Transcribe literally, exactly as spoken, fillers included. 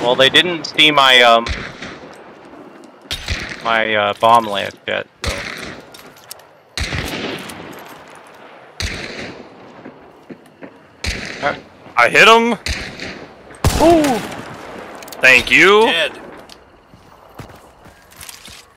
Well, they didn't see my um my uh, bomb lance yet. So. I hit him. Ooh. Thank you. Dead.